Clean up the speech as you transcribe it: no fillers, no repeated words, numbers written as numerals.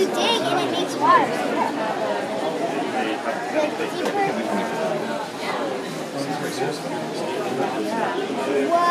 you dig and it makes water. Like deeper. What?